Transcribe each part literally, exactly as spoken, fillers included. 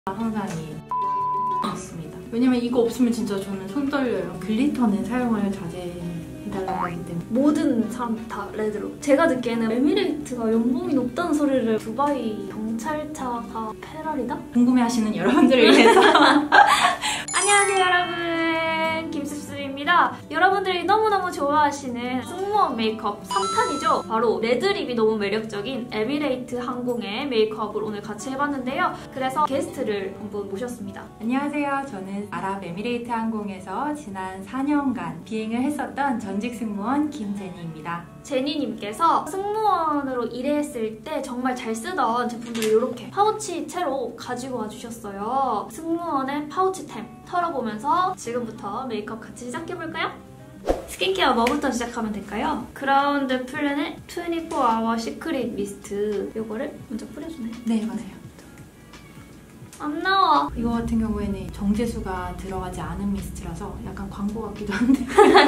항상 이 있습니다. 왜냐면 이거 없으면 진짜 저는 손 떨려요. 글리터는 사용을 자제해달라고 하기 때문에. 모든 사람 다 레드로. 제가 듣기에는 에미레이트가 연봉이 높다는 소리를 두바이 경찰차가 페라리다? 궁금해하시는 여러분들을 위해서 안녕하세요 여러분, 김습습입니다. 여러분들이 너무너무 좋아하시는 승무원 메이크업 삼 탄이죠. 바로 레드립이 너무 매력적인 에미레이트 항공의 메이크업을 오늘 같이 해봤는데요. 그래서 게스트를 한분 모셨습니다. 안녕하세요. 저는 아랍에미레이트 항공에서 지난 사 년간 비행을 했었던 전직 승무원 김제니입니다. 제니님께서 승무원으로 일했을 때 정말 잘 쓰던 제품들을 이렇게 파우치 채로 가지고 와주셨어요. 승무원의 파우치템 털어보면서 지금부터 메이크업 같이 시작해볼까요? 스킨케어 뭐부터 시작하면 될까요? 그라운드 플랜의 이십사 아워 시크릿 미스트, 이거를 먼저 뿌려주나요? 네, 맞아요. 안 나와. 이거 같은 경우에는 정제수가 들어가지 않은 미스트라서 약간 광고 같기도 한데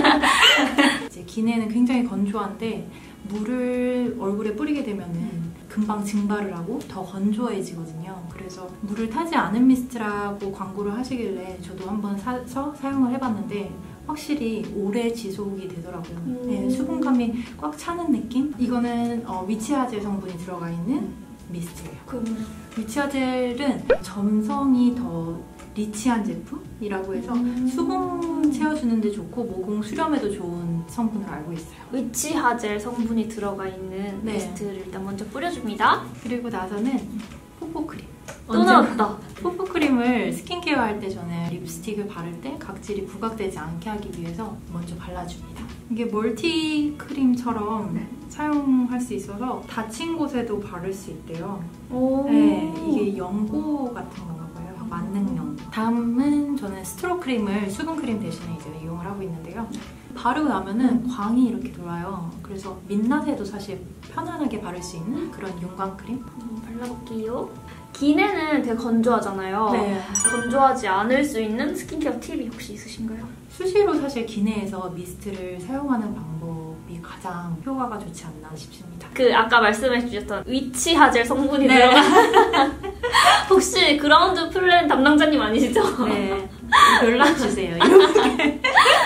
이제 기내는 굉장히 건조한데 물을 얼굴에 뿌리게 되면은 금방 증발을 하고 더 건조해지거든요. 그래서 물을 타지 않은 미스트라고 광고를 하시길래 저도 한번 사서 사용을 해봤는데 확실히 오래 지속이 되더라고요. 음. 네, 수분감이 꽉 차는 느낌? 이거는 어, 위치하젤 성분이 들어가 있는 미스트예요. 그럼 위치하젤은 점성이 더 리치한 제품이라고 해서 음. 수분 채워주는데 좋고 모공 수렴에도 좋은 성분으로 알고 있어요. 위치하젤 성분이 들어가 있는 네. 미스트를 일단 먼저 뿌려줍니다. 그리고 나서는 포포크림. 또 나왔다. 포포크림을 스킨케어 할 때 저는 립스틱을 바를 때 각질이 부각되지 않게 하기 위해서 먼저 발라줍니다. 이게 멀티 크림처럼 네. 사용할 수 있어서 다친 곳에도 바를 수 있대요. 오. 네, 이게 연고 같은 건가 봐요. 만능 연고. 다음은 저는 스트로 크림을 수분 크림 대신에 이제 이용을 하고 있는데요. 바르고 나면은 광이 이렇게 돌아요. 그래서 민낯에도 사실 편안하게 바를 수 있는 그런 윤광 크림. 한번 발라볼게요. 기내는 되게 건조하잖아요. 네. 건조하지 않을 수 있는 스킨케어 팁이 혹시 있으신가요? 수시로 사실 기내에서 미스트를 사용하는 방법이 가장 효과가 좋지 않나 싶습니다. 그 아까 말씀해주셨던 위치하젤 성분이 네. 들어간 혹시 그라운드 플랜 담당자님 아니시죠? 네. 연락 주세요. 이렇게.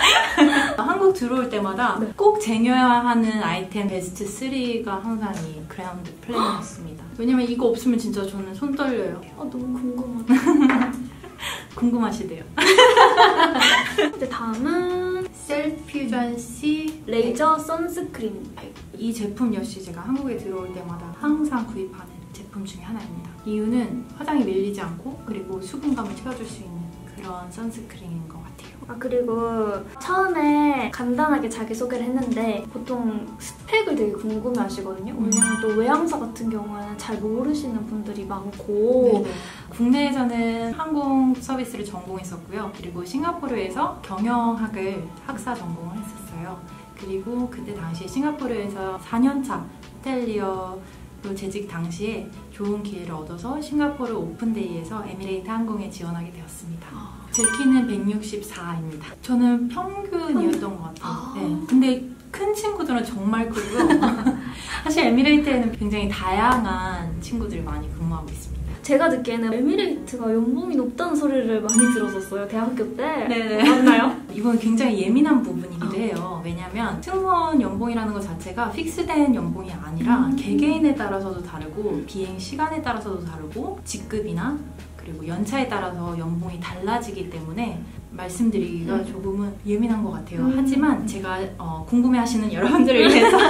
한국 들어올 때마다 네. 꼭 쟁여야 하는 아이템 베스트 쓰리가 항상 이 그라운드 플랜이었습니다. 왜냐면 이거 없으면 진짜 저는 손 떨려요. 아, 너무 궁금하다. 궁금하시대요. 이제 다음은 셀퓨전 C 레이저 선스크림. 이 제품 역시 제가 한국에 들어올 때마다 항상 구입하는 제품 중에 하나입니다. 이유는 화장이 밀리지 않고 그리고 수분감을 채워줄 수 있는 그런 선스크림인 것 같아요. 아, 그리고 처음에 간단하게 자기소개를 했는데 보통 스펙을 되게 궁금해 하시거든요. 왜냐면 또 외항사 같은 경우는 잘 모르시는 분들이 많고. 네네. 국내에서는 항공 서비스를 전공했었고요. 그리고 싱가포르에서 경영학을 학사 전공을 했었어요. 그리고 그때 당시에 싱가포르에서 사 년차 호텔리어로 재직 당시에 좋은 기회를 얻어서 싱가포르 오픈데이에서 에미레이트 항공에 지원하게 되었습니다. 제 키는 백육십사입니다. 저는 평균이었던 것 같아요. 아. 네. 근데 큰 친구들은 정말 크고요. 사실 에미레이트에는 굉장히 다양한 친구들이 많이 근무하고 있습니다. 제가 듣기에는 에미레이트가 연봉이 높다는 소리를 많이 들었었어요. 대학교 때. 네네. 맞나요? 이건 굉장히 예민한 부분이기도 해요. 왜냐면 승무원 연봉이라는 것 자체가 픽스된 연봉이 아니라 음. 개개인에 따라서도 다르고 비행 시간에 따라서도 다르고 직급이나 그리고 연차에 따라서 연봉이 달라지기 때문에 말씀드리기가 음. 조금은 예민한 것 같아요. 음. 하지만 제가 어, 궁금해하시는 여러분들을 위해서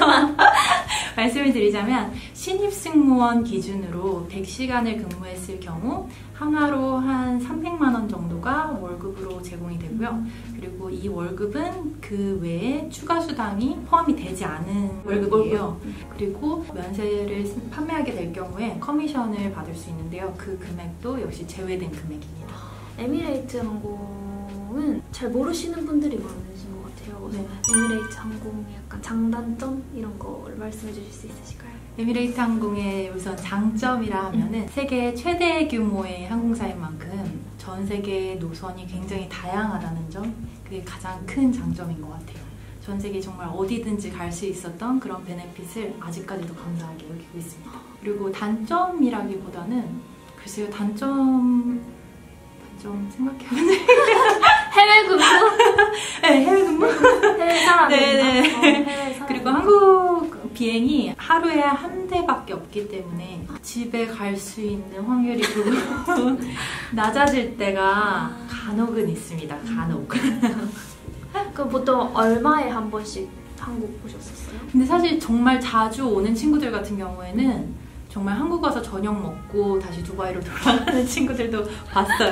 말씀을 드리자면 신입 승무원 기준으로 백 시간을 근무했을 경우 항하로 한 삼백만 원 정도가 월급으로 제공이 되고요. 그리고 이 월급은 그 외에 추가 수당이 포함이 되지 않은 월급이에요. 그리고 면세를 판매하게 될 경우에 커미션을 받을 수 있는데요. 그 금액도 역시 제외된 금액입니다. 에미레이트 항공은 잘 모르시는 분들이 많으신 것 같아요. 그래서 네. 에미레이트 항공의 약간 장단점 이런 걸 말씀해 주실 수 있으실까요? 에미레이트 항공의 우선 장점이라 하면은 세계 최대 규모의 항공사인 만큼 전 세계 노선이 굉장히 다양하다는 점, 그게 가장 큰 장점인 것 같아요. 전 세계 정말 어디든지 갈 수 있었던 그런 베네핏을 아직까지도 감사하게 여기고 있습니다. 그리고 단점이라기보다는 글쎄요, 단점 단점 생각해보면 해외 근무? 네, 해외 근무? 해외 사람인가? 네네. 어, 해외 사람. 그리고 한국 비행이 하루에 한 대밖에 없기 때문에 집에 갈 수 있는 확률이 조금 낮아질 때가 간혹은 있습니다. 간혹. 그럼 보통 얼마에 한 번씩 한국 보셨었어요? 근데 사실 정말 자주 오는 친구들 같은 경우에는 정말 한국 와서 저녁 먹고 다시 두바이로 돌아가는 친구들도 봤어요.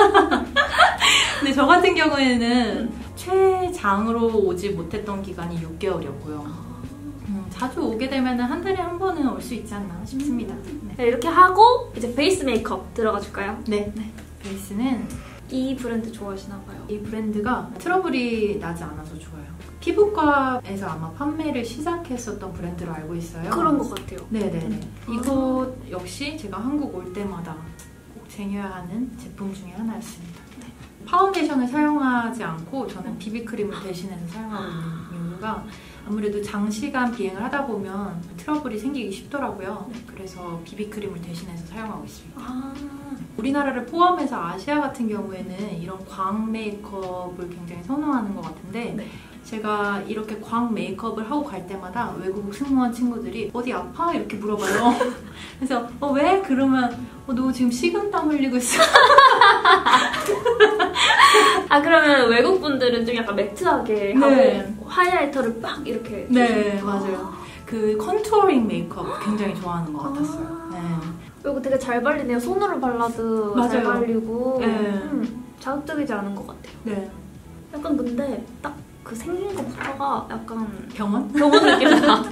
근데 저 같은 경우에는 최장으로 오지 못했던 기간이 육 개월이었고요. 음, 자주 오게 되면 한 달에 한 번은 올 수 있지 않나 싶습니다. 네. 네, 이렇게 하고 이제 베이스 메이크업 들어가 줄까요? 네. 네. 베이스는 이 브랜드 좋아하시나 봐요. 이 브랜드가 트러블이 나지 않아서 좋아요. 피부과에서 아마 판매를 시작했었던 브랜드로 알고 있어요. 그런 것 같아요. 네네네. 이곳 역시 제가 한국 올 때마다 꼭 쟁여야 하는 제품 중에 하나였습니다. 네. 파운데이션을 사용하지 않고 저는 비비크림을 대신해서 사용하고 있는 이유가 아무래도 장시간 비행을 하다 보면 트러블이 생기기 쉽더라고요. 그래서 비비크림을 대신해서 사용하고 있습니다. 아. 우리나라를 포함해서 아시아 같은 경우에는 이런 광 메이크업을 굉장히 선호하는 것 같은데 네. 제가 이렇게 광 메이크업을 하고 갈 때마다 외국 승무원 친구들이 어디 아파? 이렇게 물어봐요. 그래서 어 왜? 그러면 어, 너 지금 식은땀 흘리고 있어. 아 그러면 외국 분들은 좀 약간 매트하게 네. 하고 하이라이터를 빡 이렇게 네 맞아요. 그 컨투어링 메이크업 굉장히 좋아하는 것 같았어요. 네. 이거 되게 잘 발리네요. 손으로 발라도 맞아요. 잘 발리고 네. 음, 자극적이지 않은 것 같아요. 네. 약간 근데 딱 그 생긴 것부터가 약간 병원? 병원 느낌 나.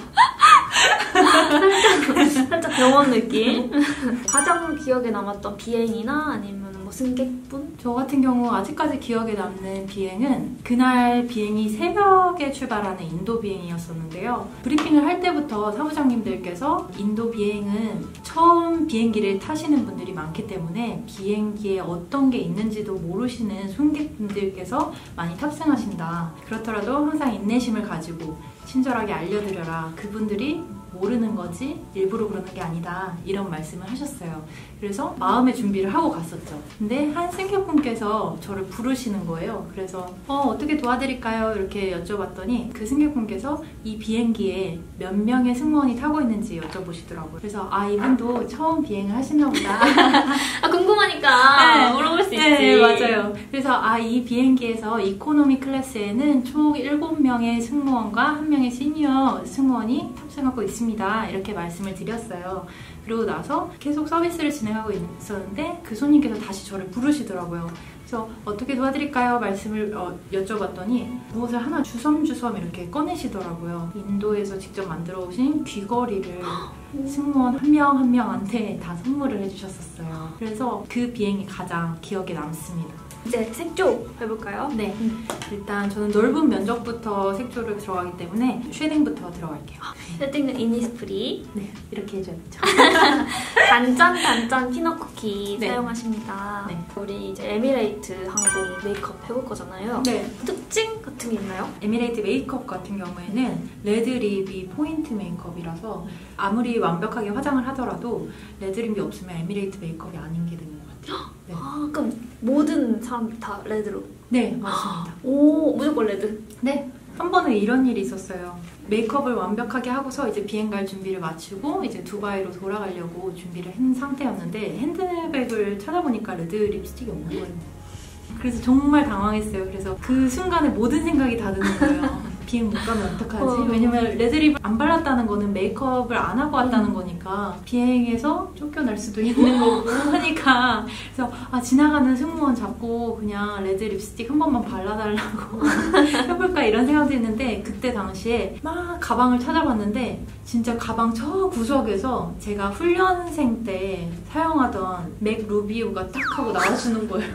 살짝, 살짝 병원 느낌. 가장 기억에 남았던 비행이나 아니면 뭐 승객분? 저 같은 경우 아직까지 기억에 남는 비행은 그날 비행이 새벽에 출발하는 인도 비행이었었는데요. 브리핑을 할 때부터 사무장님들께서 인도 비행은 처음 비행기를 타시는 분들이 많기 때문에 비행기에 어떤 게 있는지도 모르시는 승객분들께서 많이 탑승하신다. 그렇더라도 항상 인내심을 가지고 친절하게 알려드려라. 그분들이 모르는 거지 일부러 그러는 게 아니다. 이런 말씀을 하셨어요. 그래서 마음의 준비를 하고 갔었죠. 근데 한 승객분께서 저를 부르시는 거예요. 그래서 어, 어떻게 도와드릴까요? 이렇게 여쭤봤더니 그 승객분께서 이 비행기에 몇 명의 승무원이 타고 있는지 여쭤보시더라고요. 그래서 아 이분도 처음 비행을 하시나 보다. 아 궁금하니까 네. 물어볼 수 있지. 네, 맞아요. 그래서 아 이 비행기에서 이코노미 클래스에는 총 일곱 명의 승무원과 한 명의 시니어 승무원이 탑승하고 있습니다. 이렇게 말씀을 드렸어요. 그러고 나서 계속 서비스를 진행하고 있었는데 그 손님께서 다시 저를 부르시더라고요. 그래서 어떻게 도와드릴까요? 말씀을 어, 여쭤봤더니 무엇을 하나 주섬주섬 이렇게 꺼내시더라고요. 인도에서 직접 만들어 오신 귀걸이를 승무원 한 명 한 명한테 다 선물을 해주셨었어요. 그래서 그 비행이 가장 기억에 남습니다. 이제 색조 해볼까요? 네, 일단 저는 넓은 면적부터 색조를 들어가기 때문에 쉐딩부터 들어갈게요. 세팅은 이니스프리. 네, 이렇게 해줘야죠. 단짠 단짠 피넛 쿠키 네. 사용하십니다. 네. 우리 이제 에미레이트 항공 메이크업 해볼 거잖아요. 네. 특징 같은 게 있나요? 에미레이트 메이크업 같은 경우에는 레드립이 포인트 메이크업이라서 아무리 완벽하게 화장을 하더라도 레드립이 없으면 에미레이트 메이크업이 아닌 게 되는 것 같아요. 네, 아 그럼 모든 사람 다 레드로? 네 맞습니다. 오 무조건 레드. 네. 한 번은 이런 일이 있었어요. 메이크업을 완벽하게 하고서 이제 비행 갈 준비를 마치고 이제 두바이로 돌아가려고 준비를 한 상태였는데 핸드백을 찾아보니까 레드 립스틱이 없는 거예요. 그래서 정말 당황했어요. 그래서 그 순간에 모든 생각이 다 드는 거예요. 비행 못 가면 어떡하지? 어. 왜냐면 레드립을 안 발랐다는 거는 메이크업을 안 하고 왔다는 거니까 비행에서 쫓겨날 수도 있는 거고 하니까 그래서 아 지나가는 승무원 잡고 그냥 레드 립스틱 한 번만 발라달라고 해볼까 이런 생각도 했는데 그때 당시에 막 가방을 찾아봤는데 진짜 가방 저 구석에서 제가 훈련생 때 사용하던 맥 루비오가 딱 하고 나와주는 거예요.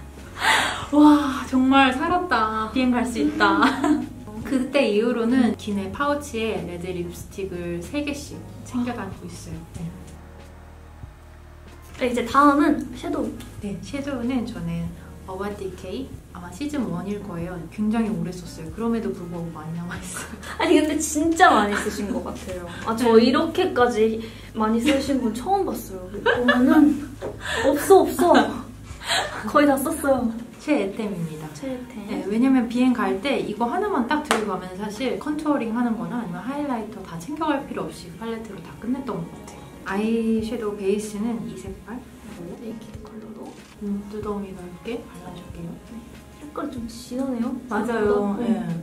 와 정말 살았다. 비행 갈 수 있다. 그때 이후로는 기내 파우치에 레드 립스틱을 세 개씩 챙겨 다니고 있어요. 네. 네, 이제 다음은 섀도우. 네, 섀도우는 저는 About Decay 아마 시즌 일일 거예요. 굉장히 오래 썼어요. 그럼에도 불구하고 많이 남아있어요. 아니 근데 진짜 많이 쓰신 것 같아요. 아 저 이렇게까지 많이 쓰신 분 처음 봤어요. 보면은 없어 없어. 거의 다 썼어요. 최애템입니다. 최애템. 네, 왜냐면 비행 갈 때 이거 하나만 딱 들고 가면 사실 컨투어링 하는 거나 아니면 하이라이터 다 챙겨갈 필요 없이 팔레트로 다 끝냈던 것 같아요. 아이섀도우 베이스는 이 색깔 네이키드 컬러로 눈두덩이 넓게 발라줄게요. 색깔이 좀 진하네요. 맞아요. 네. 네.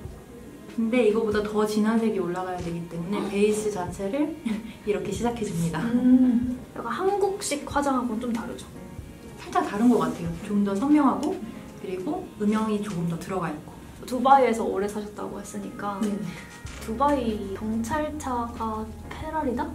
근데 이거보다 더 진한 색이 올라가야 되기 때문에 베이스 자체를 이렇게 시작해줍니다. 음, 약간 한국식 화장하고는 좀 다르죠? 살짝 다른 것 같아요. 좀 더 선명하고 그리고 음영이 조금 더 들어가 있고. 두바이에서 오래 사셨다고 했으니까 네. 두바이 경찰차가 페라리다?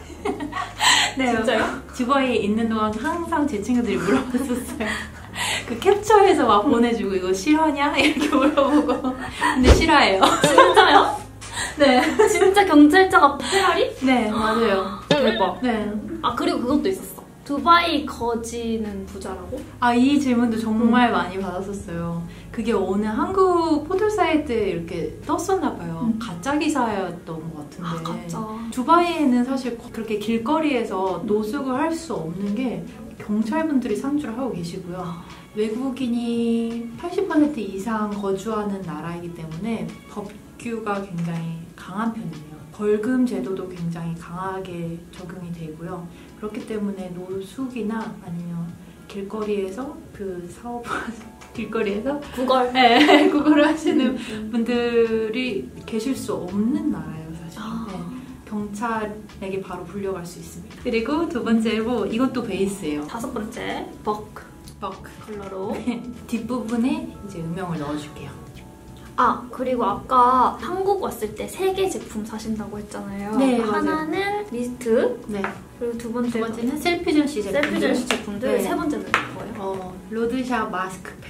네, 진짜요? 두바이에 있는 동안 항상 제 친구들이 물어봤었어요. 그 캡처해서 막 보내주고 이거 실화냐? 이렇게 물어보고 근데 실화예요. 진짜요? 네. 진짜 경찰차가 페라리? 네, 맞아요. 대박. 네. 아 그리고 그것도 있었어. 두바이 거지는 부자라고? 아, 이 질문도 정말 음. 많이 받았었어요. 그게 어느 한국 포털 사이트에 이렇게 떴었나 봐요. 음. 가짜 기사였던 것 같은데. 아, 가짜. 두바이에는 사실 그렇게 길거리에서 노숙을 할 수 없는 게 경찰분들이 상주를 하고 계시고요. 외국인이 팔십 퍼센트 이상 거주하는 나라이기 때문에 법규가 굉장히 강한 편이에요. 벌금 제도도 굉장히 강하게 적용이 되고요. 그렇기 때문에 노숙이나 아니면 길거리에서 그 사업 길거리에서 구걸 네, 구걸을 하시는 분들이 계실 수 없는 나라예요, 사실. 아. 네, 경찰에게 바로 불려갈 수 있습니다. 그리고 두 번째로 이것도 베이스예요. 다섯 번째 벅 벅 컬러로 뒷부분에 이제 음영을 넣어줄게요. 아 그리고 아까 한국 왔을 때 세 개 제품 사신다고 했잖아요. 네, 하나는 미스트, 네. 그리고 두 번째 두 번째는 셀피전 씨 제품. 셀피전 씨 제품들. 네. 세 번째는 뭐예요? 어, 로드샵 마스크팩.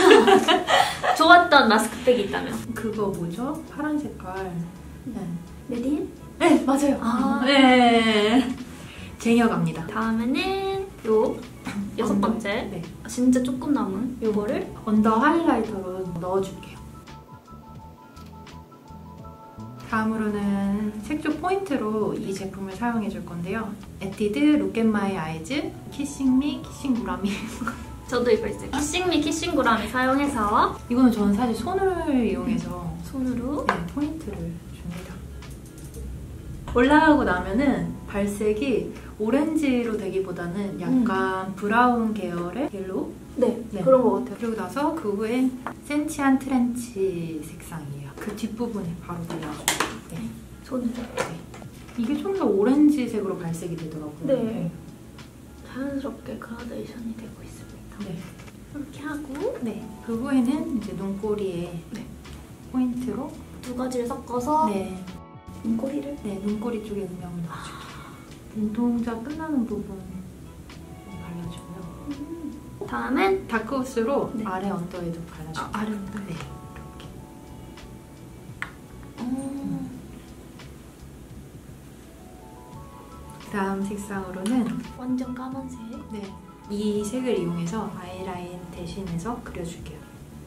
좋았던 마스크팩이 있다면? 그거 뭐죠? 파란 색깔. 네. 메딘? 네, 맞아요. 아. 네. 쟁여갑니다. 다음에는 요 여섯 번째. 네. 진짜 조금 남은 요거를 언더 하이라이터로 넣어줄게요. 다음으로는 색조 포인트로 이 제품을 사용해 줄 건데요. 에뛰드 Look at My Eyes 키싱 미 키싱 구라미. 저도 이거 있어요. 키싱미 키싱 구라미 사용해서 이거는 저는 사실 손을 이용해서 손으로 네, 포인트를 줍니다. 올라가고 나면은 발색이 오렌지로 되기보다는 약간 음. 브라운 계열의 옐로우? 네, 네, 그런 것 같아요. 그리고 나서 그 후에 센치한 트렌치 색상이에요. 그 뒷부분에 바로 발라줘요. 네. 손으로. 네. 이게 좀 더 오렌지색으로 발색이 되더라고요. 네. 네. 자연스럽게 그라데이션이 되고 있습니다. 네. 이렇게 하고 네. 그 후에는 이제 눈꼬리에 네. 포인트로 두 가지를 섞어서 네. 눈꼬리를? 네, 눈꼬리 쪽에 음영을 넣어줄게요. 눈동자 끝나는 부분 발라주고요. 음. 다음엔 다크호스로 네. 아래 언더에도 발라줄게요. 아, 아래 언더? 네. 음. 다음 색상으로는 완전 까만색. 네, 이 색을 이용해서 아이라인 대신해서 그려줄게요.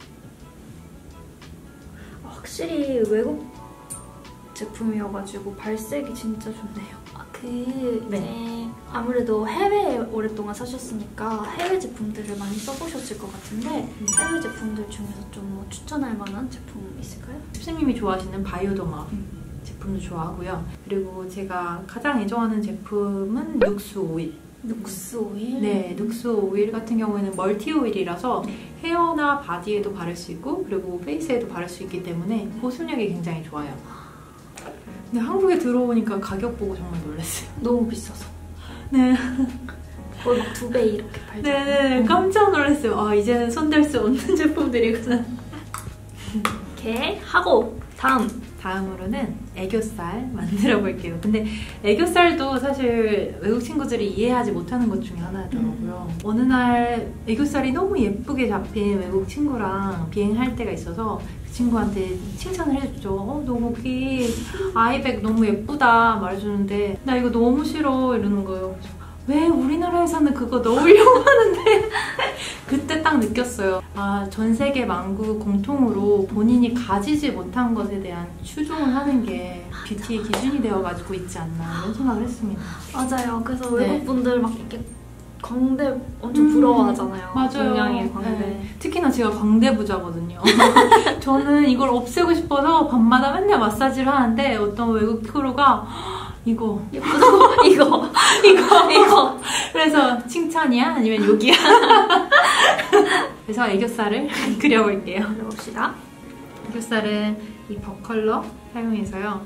확실히 외국 제품이어가지고 발색이 진짜 좋네요. 아, 그 네. 이제 아무래도 해외에 오랫동안 사셨으니까 해외 제품들을 많이 써보셨을 것 같은데 음. 해외 제품들 중에서 좀 뭐 추천할 만한 제품 있을까요? 습스님이 좋아하시는 바이오더마 음. 제품도 좋아하고요. 그리고 제가 가장 애정하는 제품은 눅스 오일. 눅스 오일? 네, 눅스 오일 같은 경우에는 멀티 오일이라서 네. 헤어나 바디에도 바를 수 있고 그리고 페이스에도 바를 수 있기 때문에 보습력이 굉장히 좋아요. 근데 한국에 들어오니까 가격 보고 정말 놀랐어요. 너무 비싸서. 네. 거의 막 두 배 이렇게 팔잖아요. 네네, 깜짝 놀랐어요. 아, 이제는 손댈 수 없는 제품들이구나. 이렇게 하고 다음 다음으로는 애교살 만들어 볼게요. 근데 애교살도 사실 외국 친구들이 이해하지 못하는 것 중에 하나더라고요. 음. 어느 날 애교살이 너무 예쁘게 잡힌 외국 친구랑 비행할 때가 있어서 그 친구한테 칭찬을 해줬죠. 어, 너 거기 아이백 너무 예쁘다 말해주는데 나 이거 너무 싫어 이러는 거예요. 왜 우리나라에서는 그거 넣으려고 하는데 그때 딱 딱 느꼈어요. 아, 전 세계 만국 공통으로 본인이 가지지 못한 것에 대한 추종을 하는 게 뷰티의 기준이 되어가지고 있지 않나 이런 생각을 했습니다. 맞아요. 그래서 네. 외국분들 막 이렇게 광대 엄청 부러워하잖아요. 음, 맞아요. 동양의 광대. 네. 특히나 제가 광대 부자거든요. 저는 이걸 없애고 싶어서 밤마다 맨날 마사지를 하는데 어떤 외국 크루가 이거 이거 이거 이거 이거 그래서 칭찬이야? 아니면 욕이야? 그래서 애교살을 그려볼게요. 그려봅시다. 애교살은 이 버컬러 사용해서요.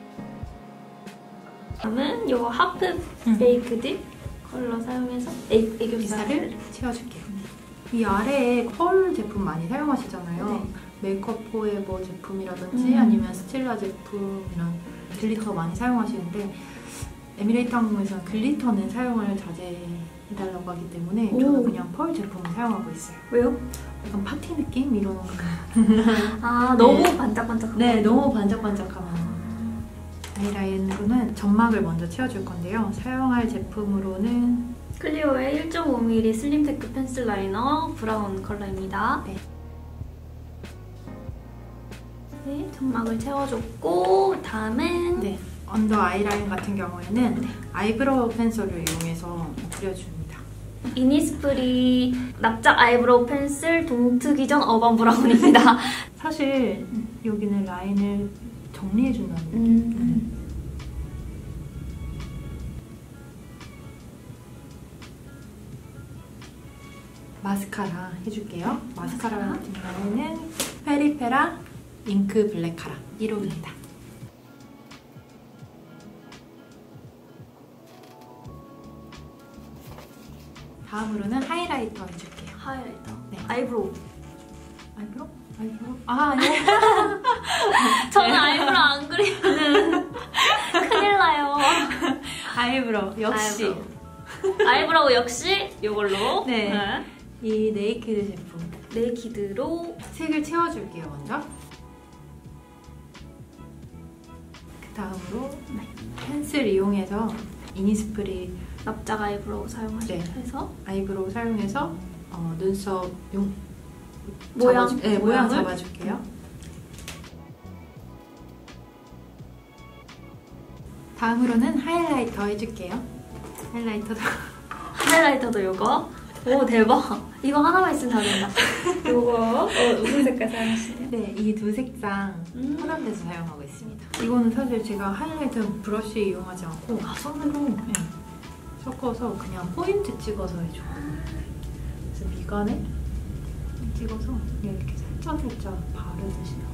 다음은 이 하프 음. 베이크드 컬러 사용해서 애, 애교살을 애교살을 채워줄게요. 이 아래에 펄 제품 많이 사용하시잖아요. 네. 메이크업 포에버 제품이라든지 음. 아니면 스틸라 제품 이런 글리터 많이 사용하시는데 에미레이트 항공에서는 글리터는 사용을 자제해달라고 하기 때문에 오. 저는 그냥 펄 제품을 사용하고 있어요. 왜요? 약간 파티 느낌? 이런 아 너무 네. 반짝반짝한 네, 거. 너무 반짝반짝하면 아이라인으로는 점막을 먼저 채워줄 건데요. 사용할 제품으로는 클리오의 일 점 오 밀리미터 슬림테크 펜슬 라이너 브라운 컬러입니다. 네. 네, 점막을 채워줬고 다음은 네, 언더 아이라인 같은 경우에는 네. 아이브로우 펜슬을 이용해서 그려줍니다. 이니스프리 납작 아이브로우 펜슬 동트기 전 어반 브라운입니다. 사실 여기는 라인을 정리해준다는 느낌. 음. 마스카라 해줄게요. 마스카라 마스카라. 같은 경우에는 페리페라 잉크 블랙 카라 일 호입니다. 다음으로는 하이라이터 해줄게요. 하이라이터. 네. 아이브로우. 아이브로우? 아이브로우? 아, 네. 저는 아이브로우 안 그리면 큰일 나요. 아이브로우 역시. 아이브로우. 아이브로우 역시 이걸로. 네. 네. 이 네이키드 제품. 네이키드로 색을 채워줄게요, 먼저. 그 다음으로 네. 펜슬 이용해서 이니스프리 납작 아이브로우 사용해서 네. 아이브로우 사용해서 어, 눈썹 용, 모양, 잡아주, 네, 모양 모양을? 잡아줄게요. 다음으로는 하이라이터 해줄게요. 하이라이터도 하이라이터도 이거. 오 대박. 이거 하나만 있으면 다 된다. 이거 어, 무슨 색깔 사용하시나요? 네, 이 두 색상 음. 혼합해서 사용하고 있습니다. 이거는 사실 제가 하이라이터 브러쉬 이용하지 않고 아, 손으로 네, 섞어서 그냥 포인트 찍어서 해줘요. 그래서 미간에 찍어서 이렇게 살짝살짝 바르듯이요.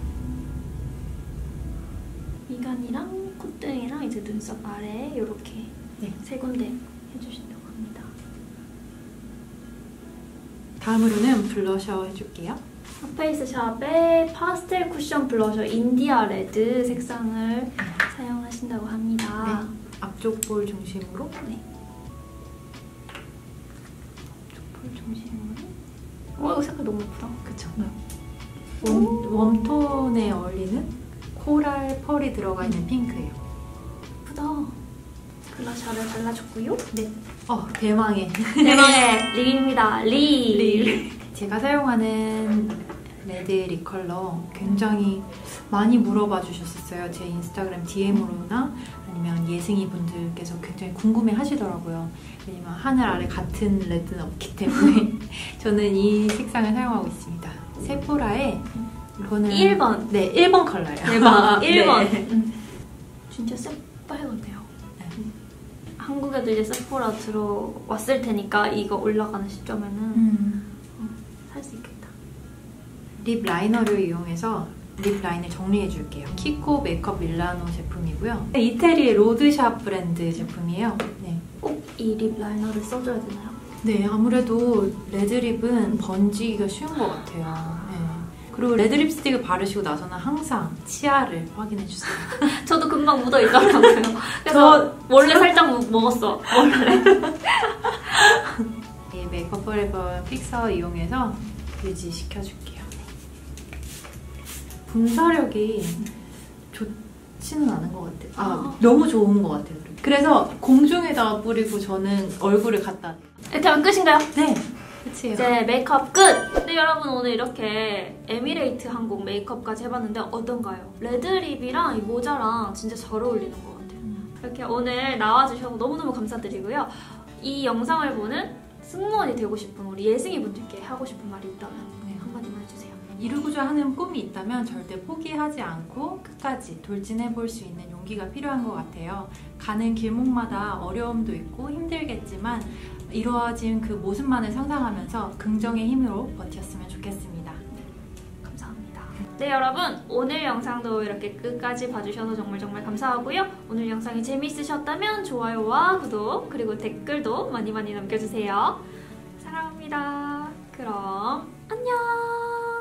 미간이랑 콧등이랑 이제 눈썹 아래 이렇게 네. 세 군데 해주신다고 합니다. 다음으로는 블러셔 해줄게요. 핫페이스샵의 파스텔 쿠션 블러셔 인디아 레드 색상을 사용하신다고 합니다. 네. 앞쪽 볼 중심으로 네. 앞쪽 볼 중심으로 어, 이거 색깔 너무 예쁘다. 그쵸? 웜, 웜톤에 어울리는 코랄 펄이 들어가 있는 핑크예요. 예쁘다. 블러셔를 발라줬고요. 네. 어, 대망의 대망의 립입니다. 립. 립. 제가 사용하는 레드 립 컬러 굉장히 많이 물어봐 주셨었어요. 제 인스타그램 디엠으로나 아니면 예승이 분들께서 굉장히 궁금해 하시더라고요. 왜냐면 하늘 아래 같은 레드는 없기 때문에 저는 이 색상을 사용하고 있습니다. 세포라의 이거는 일 번. 네, 일 번 컬러예요. 대박. 일 번. 네. 음. 진짜 새빨갛네요. 네. 한국에도 이제 세포라 들어왔을 테니까 이거 올라가는 시점에는 음. 살 수 있겠다. 립 라이너를 이용해서 립 라인을 정리해 줄게요. 키코 메이크업 밀라노 제품이고요. 이태리의 로드샵 브랜드 제품이에요. 네. 꼭 이 립 라이너를 써줘야 되나요? 네, 아무래도 레드립은 번지기가 쉬운 것 같아요. 네. 그리고 레드 립스틱을 바르시고 나서는 항상 치아를 확인해 주세요. 저도 금방 묻어 있더라고요. 그래서 원래 살짝 무- 먹었어. 원래. 이 메이크업 포레버 픽서 이용해서 유지시켜줄게요. 분사력이 좋지는 않은 것 같아요. 아, 아. 너무 좋은 것 같아요. 그래서 공중에다가 뿌리고 저는 얼굴을 갖다 대요. 이렇게 하면 끝인가요? 네, 끝이에요. 이제 메이크업 끝! 네, 여러분 오늘 이렇게 에미레이트 항공 메이크업까지 해봤는데 어떤가요? 레드립이랑 이 모자랑 진짜 잘 어울리는 것 같아요. 음. 이렇게 오늘 나와주셔서 너무너무 감사드리고요. 이 영상을 보는 승무원이 되고 싶은 우리 예승이 분들께 하고 싶은 말이 있다면 네. 한마디만 해주세요. 이루고자 하는 꿈이 있다면 절대 포기하지 않고 끝까지 돌진해볼 수 있는 용기가 필요한 것 같아요. 가는 길목마다 어려움도 있고 힘들겠지만 이루어진 그 모습만을 상상하면서 긍정의 힘으로 버텼으면 좋겠습니다. 감사합니다. 네, 여러분 오늘 영상도 이렇게 끝까지 봐주셔서 정말 정말 감사하고요. 오늘 영상이 재미있으셨다면 좋아요와 구독 그리고 댓글도 많이 많이 남겨주세요. 사랑합니다. 그럼